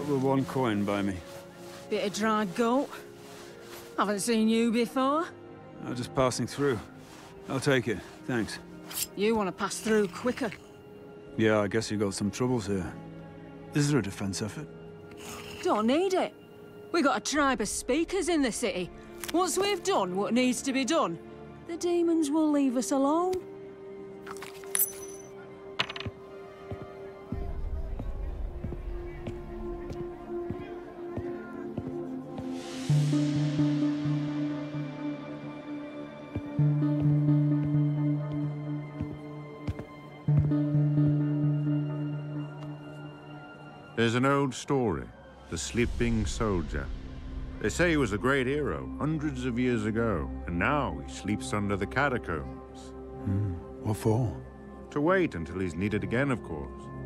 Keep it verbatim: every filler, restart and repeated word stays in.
with one coin by me. Bit of dried goat. Haven't seen you before. I'm just passing through. I'll take it, thanks. You want to pass through quicker. Yeah, I guess you got some troubles here. Is there a defense effort? Don't need it. We got a tribe of speakers in the city. Once we've done what needs to be done, the demons will leave us alone. There's an old story, the sleeping soldier. They say he was a great hero hundreds of years ago, and now he sleeps under the catacombs. Hmm. What for? To wait until he's needed again, of course.